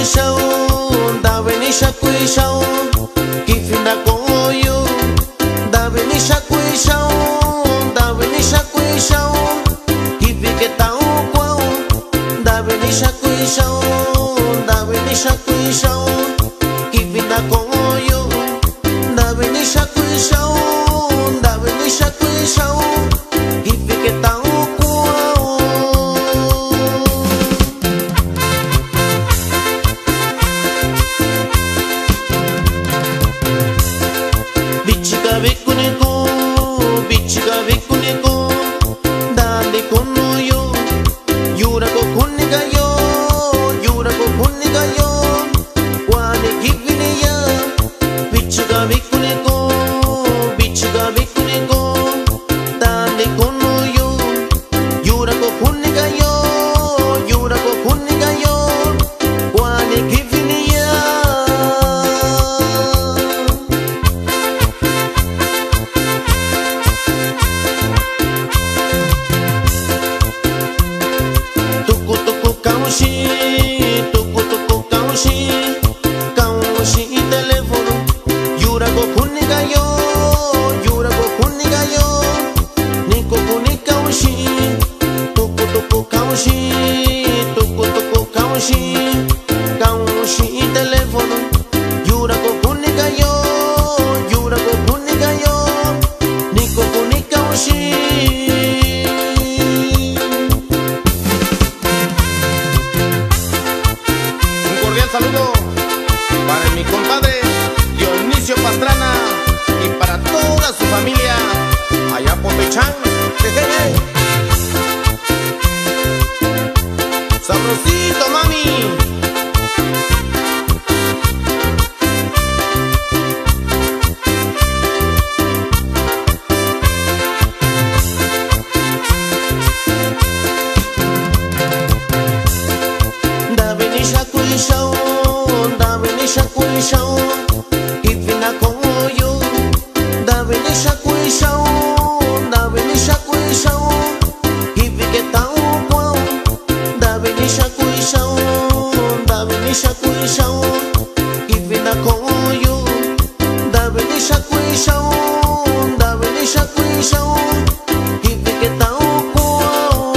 kuishao, da venisha kuishao, kifinda koyo, da venisha kuishao, da venisha kuishao, kifiketao kwao, da venisha kuishao, da venisha kuishao, kifinda koyo, da venisha kuishao, da venisha kuishao, kifiketao kwao. Bichika vikuniko, bichika vikuniko, dale kono yo, yura ko kuniga yo, yura ko kuniga yo, wane kivini ya. Bichika vikuniko, bichika vikuniko, dale kono yo, yura ko kuniga yo, yura ko kuniga yo, wane kivini ya. Tuku tuku kaushi, kaushi telefono, yura ko kuniga yo, yura ko kuniga yo, niko kunika kaushi, tuku tuku kaushi, tuku tuku kaushi, kaushi telefono, yura ko kuniga yo, yura ko kuniga yo, niko kunika kaushi. Saludo para mi compadre Dionisio Pastrana y para toda su familia allá por Pechán. Sabrosito, mami. Da venisha kuishao, da venisha kuishao, kifina koyo, da venisha kuishao, da venisha kuishao, kifiketao kwao, da venisha kuishao, da venisha kuishao, kifina koyo, da venisha kuishao, da venisha kuishao, kifiketao kwao.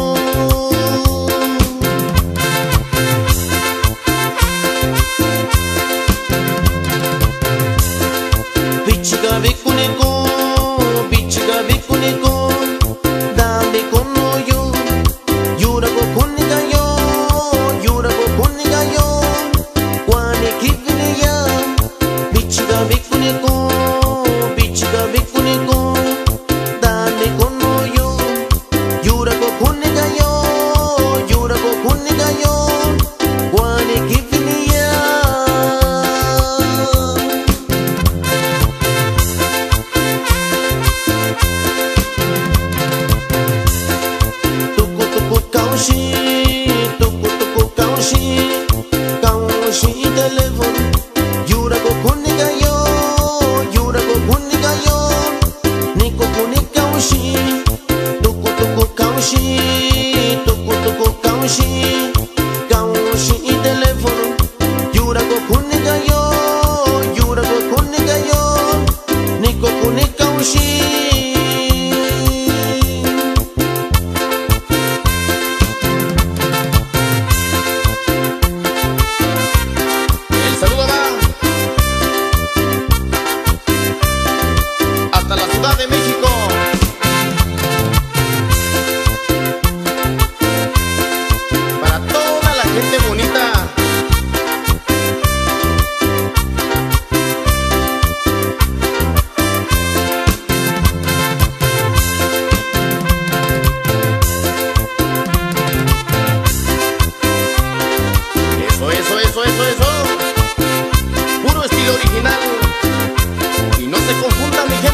Bichika vikuniko, bichika vikuniko, dale kono yo, yura ko kuniga yo, yura ko kuniga yo, wane kivini ya. Bichika vikuniko, bichika vikuniko, dale kono yo, yura ko kuniga yo, yura ko kuniga yo, wane kivini ya. Kaushi, tuku tuku kaushi, kaushi telefono, yura ko kuniga yo, yura ko kuniga yo, niko kunika kaushi, tuku tuku kaushi, tuku tuku kaushi, kaushi telefono, yura ko kuniga yo, yura ko kuniga yo, niko kunika kaushi. Hasta la Ciudad de México. Para toda la gente bonita. Eso. Puro estilo original. Y no se confunda mi gente.